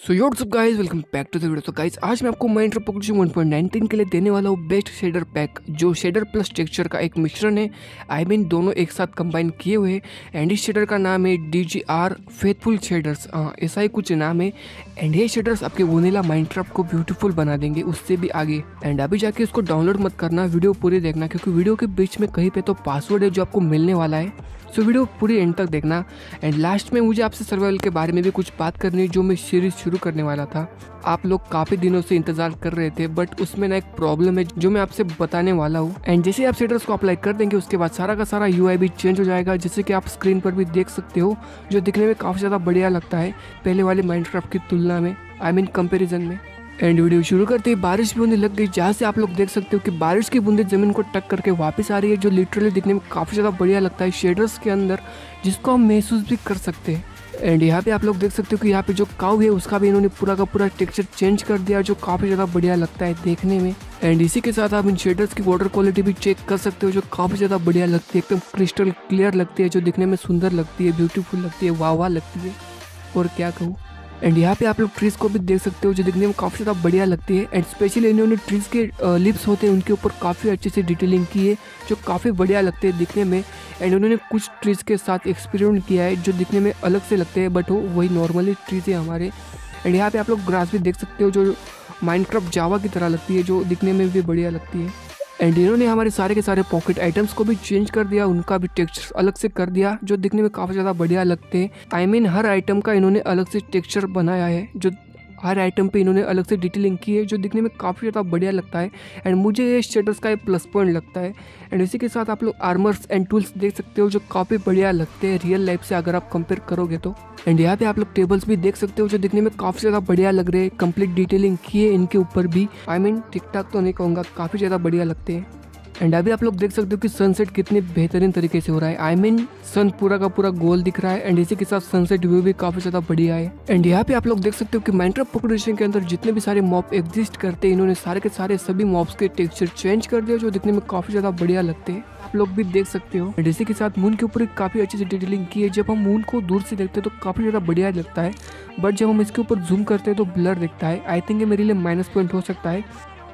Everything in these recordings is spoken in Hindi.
So what's up guys, welcome back to the video. तो गाइस आज मैं आपको माइनक्राफ्ट पॉकेट 1.19 के लिए देने वाला हूँ बेस्ट शेडर पैक, जो शेडर प्लस टेक्सचर का एक मिश्रण है। आई मीन दोनों एक साथ कंबाइन किए हुए। एंड इस शेडर का नाम है DGR फेथफुल शेडर्स, ऐसा ही कुछ नाम है। एंड ये शेडर्स आपके वनीला माइनक्राफ्ट को ब्यूटीफुल बना देंगे, उससे भी आगे। एंड अभी जाके इसको डाउनलोड मत करना, वीडियो पूरी देखना, क्योंकि वीडियो के बीच में कहीं पे तो पासवर्ड है जो आपको मिलने वाला है। सो वीडियो पूरी एंड तक देखना। एंड लास्ट में मुझे आपसे सर्वाइवल के बारे में भी कुछ बात करनी है, जो मैं सीरीज शुरू करने वाला था। आप लोग काफ़ी दिनों से इंतजार कर रहे थे, बट उसमें ना एक प्रॉब्लम है जो मैं आपसे बताने वाला हूँ। एंड जैसे आप शेडर्स को अप्लाई कर देंगे, उसके बाद सारा का सारा UI भी चेंज हो जाएगा, जैसे कि आप स्क्रीन पर भी देख सकते हो, जो दिखने में काफ़ी ज़्यादा बढ़िया लगता है पहले वाले माइनक्राफ्ट की तुलना में, आई मीन कंपेरिजन में। एंड वीडियो शुरू करते ही बारिश की बूंदें लग गई, जहाँ से आप लोग देख सकते हो कि बारिश की बूंदें जमीन को टक करके वापस आ रही है, जो लिटरली दिखने में काफ़ी ज़्यादा बढ़िया लगता है शेडर्स के अंदर, जिसको हम महसूस भी कर सकते हैं। एंड यहाँ पे आप लोग देख सकते हो कि यहाँ पे जो काऊ है उसका भी इन्होंने पूरा का पूरा टेक्सचर चेंज कर दिया, जो काफ़ी ज़्यादा बढ़िया लगता है देखने में। एंड इसी के साथ आप इन शेडर्स की वाटर क्वालिटी भी चेक कर सकते हो, जो काफ़ी ज़्यादा बढ़िया लगती है, एकदम क्रिस्टल क्लियर लगती है, जो दिखने में सुंदर लगती है, ब्यूटीफुल लगती है, वाह वाह लगती है, और क्या कहूँ। एंड यहाँ पे आप लोग ट्रीज को भी देख सकते हो, जो दिखने में काफ़ी ज़्यादा बढ़िया लगती है। एंड स्पेशली इन्होंने ट्रीज के लिप्स होते हैं उनके ऊपर काफ़ी अच्छे से डिटेलिंग की है, जो काफ़ी बढ़िया लगते हैं दिखने में। एंड उन्होंने कुछ ट्रीज के साथ एक्सपेरिमेंट किया है, जो दिखने में अलग से लगते हैं, बट वो वही नॉर्मली ट्रीज है हमारे। एंड यहाँ पे आप लोग ग्रास भी देख सकते हो, जो माइनक्राफ्ट जावा की तरह लगती है, जो दिखने में भी बढ़िया लगती है। एंड इन्होंने हमारे सारे के सारे पॉकेट आइटम्स को भी चेंज कर दिया, उनका भी टेक्सचर अलग से कर दिया, जो दिखने में काफ़ी ज़्यादा बढ़िया लगते हैं। आई मीन हर आइटम का इन्होंने अलग से टेक्सचर बनाया है, जो हर आइटम पे इन्होंने अलग से डिटेलिंग की है, जो दिखने में काफ़ी ज़्यादा बढ़िया लगता है। एंड मुझे ये शेडर्स का एक प्लस पॉइंट लगता है। एंड इसी के साथ आप लोग आर्मर्स एंड टूल्स देख सकते हो, जो काफ़ी बढ़िया लगते हैं रियल लाइफ से अगर आप कंपेयर करोगे तो। एंड यहाँ पे आप लोग टेबल्स भी देख सकते हो, जो दिखने में काफ़ी ज़्यादा बढ़िया लग रहे हैं, कंप्लीट डिटेलिंग की है इनके ऊपर भी। आई मीन ठीक ठाक तो नहीं कहूँगा, काफ़ी ज़्यादा बढ़िया लगते हैं। एंड अभी आप लोग देख सकते हो कि सनसेट कितने बेहतरीन तरीके से हो रहा है। आई मीन सन पूरा का पूरा गोल दिख रहा है, एंड इसी के साथ सनसेट व्यू भी काफी ज्यादा बढ़िया है। एंड यहाँ पे आप लोग देख सकते हो कि माइनक्राफ्ट पॉकेट एडिशन के अंदर जितने भी सारे मॉब एग्जिस्ट करते हैं, इन्होंने सारे के सारे सभी मॉब्स के टेक्सचर चेंज कर दिया, जो दिखने में काफी ज्यादा बढ़िया लगते हैं, आप लोग भी देख सकते हो। एंड इसी के साथ मून के ऊपर काफी अच्छी से डिटेलिंग की है। जब हम मून को दूर से देखते हैं तो काफी ज्यादा बढ़िया लगता है, बट जब हम इसके ऊपर जूम करते हैं तो ब्लर दिखता है। आई थिंक ये मेरे लिए माइनस पॉइंट हो सकता है।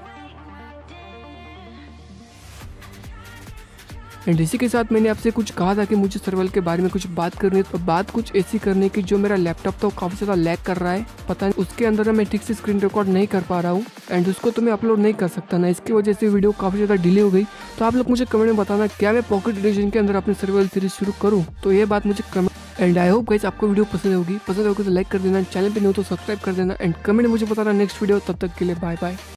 एंड इसी के साथ मैंने आपसे कुछ कहा था कि मुझे सर्वाइवल के बारे में कुछ बात करनी है, तो बात कुछ ऐसी करने की, जो मेरा लैपटॉप तो काफ़ी ज़्यादा लैग कर रहा है, पता नहीं उसके अंदर मैं ठीक से स्क्रीन रिकॉर्ड नहीं कर पा रहा हूँ, एंड उसको तो मैं अपलोड नहीं कर सकता ना, इसकी वजह से वीडियो काफ़ी ज़्यादा डिले हो गई। तो आप लोग मुझे कमेंट में बताना, क्या मैं पॉकेट एडिशन के अंदर अपनी सर्वाइवल सीरीज शुरू करूँ, तो ये बात मुझे comment. And I hope guys आपको वीडियो पसंद होगी तो लाइक कर देना, चैनल पे नहीं हो तो सब्सक्राइब कर देना, एंड कमेंट में मुझे बताना नेक्स्ट वीडियो। तब तक के लिए बाय बाय।